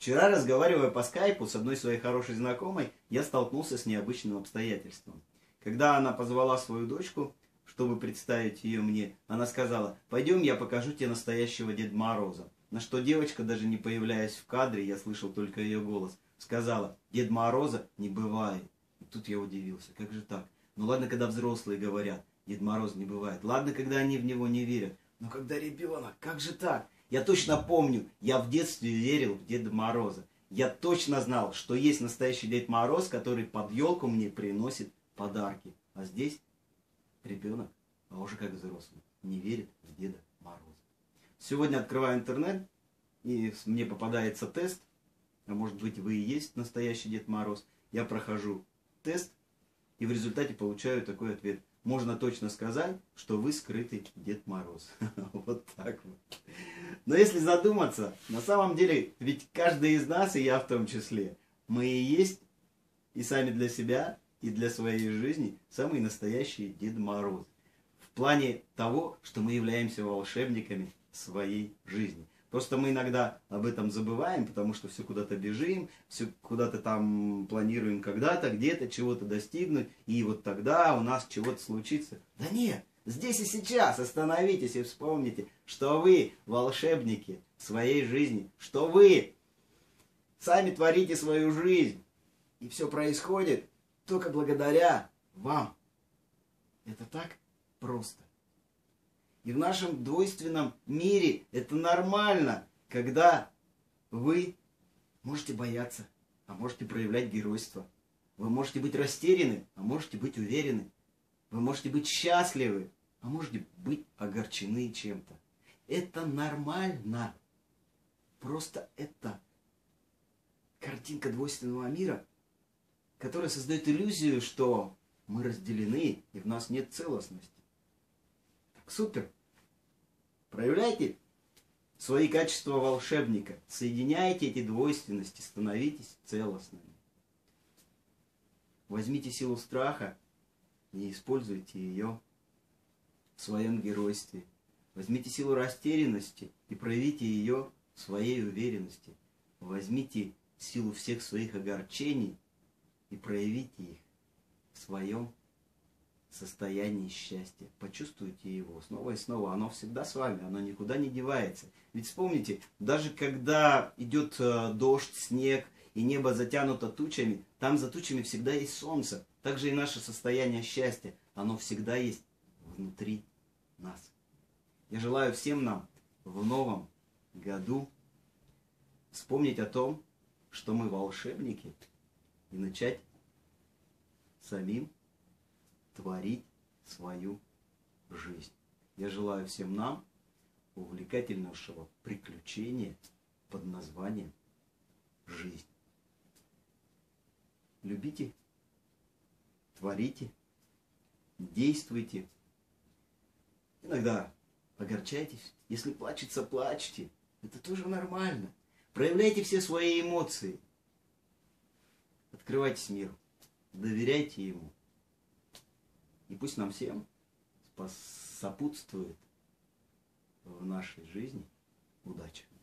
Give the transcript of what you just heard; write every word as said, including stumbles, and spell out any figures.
Вчера, разговаривая по скайпу с одной своей хорошей знакомой, я столкнулся с необычным обстоятельством. Когда она позвала свою дочку, чтобы представить ее мне, она сказала: «Пойдем, я покажу тебе настоящего Деда Мороза». На что девочка, даже не появляясь в кадре, я слышал только ее голос, сказала: «Деда Мороза не бывает». И тут я удивился, как же так? Ну ладно, когда взрослые говорят: Дед Мороз не бывает. Ладно, когда они в него не верят. Но когда ребенок, как же так? Я точно помню, я в детстве верил в Деда Мороза. Я точно знал, что есть настоящий Дед Мороз, который под елку мне приносит подарки. А здесь ребенок, а уже как взрослый, не верит в Деда Мороза. Сегодня открываю интернет, и мне попадается тест. А может быть, вы и есть настоящий Дед Мороз. Я прохожу тест, и в результате получаю такой ответ. Можно точно сказать, что вы скрытый Дед Мороз. Вот так вот. Но если задуматься, на самом деле, ведь каждый из нас, и я в том числе, мы и есть, и сами для себя, и для своей жизни, самый настоящий Дед Мороз. В плане того, что мы являемся волшебниками своей жизни. Просто мы иногда об этом забываем, потому что все куда-то бежим, все куда-то там планируем когда-то, где-то чего-то достигнуть, и вот тогда у нас чего-то случится. Да нет, здесь и сейчас остановитесь и вспомните, что вы волшебники своей жизни, что вы сами творите свою жизнь, и все происходит только благодаря вам. Это так просто. И в нашем двойственном мире это нормально, когда вы можете бояться, а можете проявлять геройство. Вы можете быть растеряны, а можете быть уверены. Вы можете быть счастливы, а можете быть огорчены чем-то. Это нормально. Просто это картинка двойственного мира, которая создает иллюзию, что мы разделены и в нас нет целостности. Так, супер. Проявляйте свои качества волшебника, соединяйте эти двойственности, становитесь целостными. Возьмите силу страха и используйте ее в своем геройстве. Возьмите силу растерянности и проявите ее в своей уверенности. Возьмите силу всех своих огорчений и проявите их в своем состоянии счастья. Почувствуйте его снова и снова. Оно всегда с вами, оно никуда не девается. Ведь вспомните, даже когда идет э, дождь, снег, и небо затянуто тучами, там за тучами всегда есть солнце. Также и наше состояние счастья, оно всегда есть внутри нас. Я желаю всем нам в новом году вспомнить о том, что мы волшебники, и начать самим творить свою жизнь. Я желаю всем нам увлекательнейшего приключения под названием жизнь. Любите, творите, действуйте. Иногда огорчайтесь. Если плачется, плачьте. Это тоже нормально. Проявляйте все свои эмоции. Открывайтесь миру. Доверяйте ему. И пусть нам всем сопутствует в нашей жизни удача.